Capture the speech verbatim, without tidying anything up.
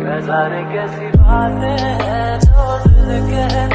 न जाने कैसी बातें हैं जो दिल कहता